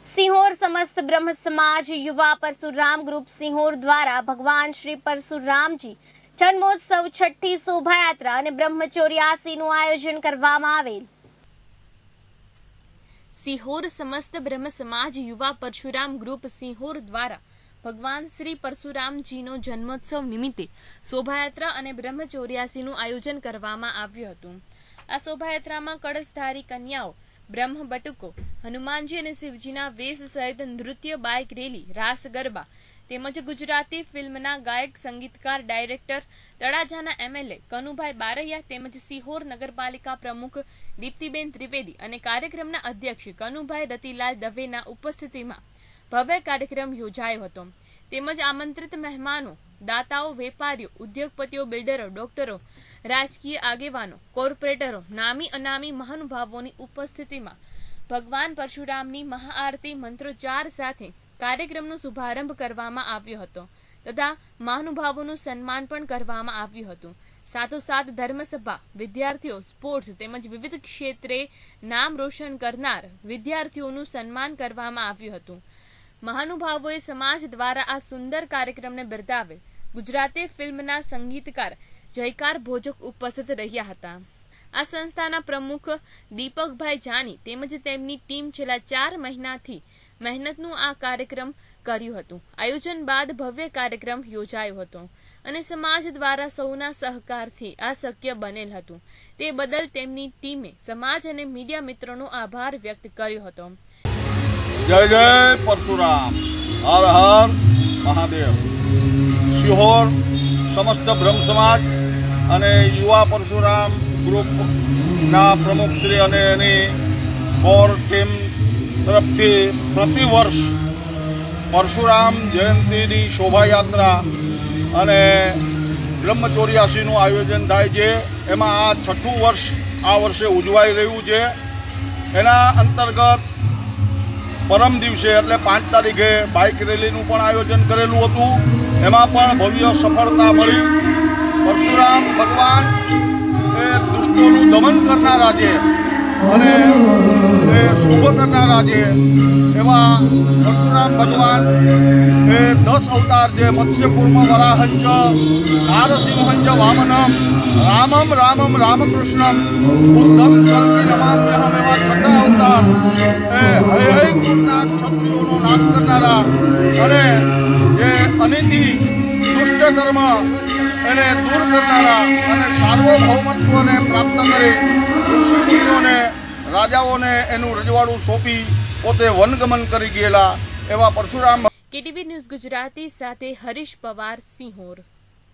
सिहोर समस्त ब्रह्म समाज युवा परशुराम ग्रुप सिहोर द्वारा भगवान श्री परशुराम जी जन्मोत्सव छठी शोभायात्रा और ब्रह्मचोर्यासी નું આયોજન કરવામાં આવેલ। सिहोर समस्त ब्रह्म समाज युवा परशुराम ग्रुप सिहोर द्वारा भगवान श्री परशुराम जी नो जन्मोत्सव निमित्ते शोभायात्रा और ब्रह्मचोर्यासी નું आयोजन કરવામાં આવ્યું હતું। આ શોભાયાત્રામાં કળશધારી કન્યાઓ, ब्रह्म बटुको, हनुमानजी और शिवजीना वेश सहित नृत्य, बाइक रेली, रास गरबा तेमज गुजराती फिल्मना गायक, संगीतकार, डायरेक्टर, तळाजाना एमएलए कनुभाई बारैया तेमज सिहोर नगरपालिका प्रमुख दीप्तिबेन त्रिवेदी और कार्यक्रमना अध्यक्ष कनुभाई रतिलाल दवेना उपस्थितिमां भव्य कार्यक्रम योजायो हतो। तेमज आमंत्रित मेहमानों, दाताओ, वेपारीओ, उद्योगपतिओ, बिल्डरो, डॉक्टरो, राजकीय आगेवानो, कोर्पोरेटरो, नामी अनामी महानुभावोनी उपस्थितिमां भगवान परशुरामनी महाआरती मंत्रोच्चार साथे कार्यक्रमनो शुभारंभ करवामां आव्यो हतो तथा महानुभावोनुं सन्मान पण करवामां आव्युं हतुं। साथोसाथ धर्मसभा, विद्यार्थीओ, स्पोर्ट्स तेमज विविध क्षेत्रे नाम रोशन करनार विद्यार्थीओनुं सन्मान करवामां आव्युं हतुं। महानुभावोए समाज द्वारा आ सुंदर कार्यक्रमने बिरदावे। गुजराती फिल्मना संगीतकार जयकार भोजक उपस्थित रह्या हता। आ संस्थाना प्रमुख दीपकभाई जानी तेमज तेमनी टीम छेल्ला 4 महीनाथी मेहनतनुं आ कार्यक्रम कर्युं हतुं। आयोजन बाद भव्य कार्यक्रम योजायो हतो અને સમાજ દ્વારા સૌના સહકારથી આ શક્ય બનેલ હતું। તે બદલ તેમની ટીમે સમાજ અને મીડિયા મિત્રોનો આભાર વ્યક્ત કર્યો હતો। जय जय परशुराम, हर हर महादेव। सिहोर समस्त ब्रह्म समाज अने युवा परशुराम ग्रुप ना प्रमुख श्री अने एनी कोर टीम तरफथी प्रति वर्ष परशुराम जयंती शोभायात्रा अने ब्रह्मचोर्यासी आयोजन थाय छे। एमां आ छठुं वर्ष आ वर्षे उजवाई रह्युं छे। एना अंतर्गत परम दिवसे एटले 5 तारीखे बाइक रेलीनुं पण आयोजन करेलुं हतुं। एमां पण भव्य सफलता मळी। परशुराम भगवान ए दुष्टोनुं दमन करनारा छे अने ए शुभ करनारा छे। एवा परशुराम भगवान ए 10 अवतार जे मत्स्यकूर्म वराहंच नारसिंहंच वामनम रामम रामम रामकृष्णम बुद्धम कल्कि नमाम्यहम एवा 6 अवतार ए हय हय कुलना क्षत्रियोनो नाश करनारा अने जे अनिति दुष्ट कर्म एने दूर करनारा अने सार्वभौमत्वने प्राप्त करे ऋषि मुनिओने राजाओने एनुं रजवाड़ुं सोंपी पोते वनगमन करी गयेला एवा परशुराम। केटीवी न्यूज़ गुजराती साथे हरीश पवार, सिहोर।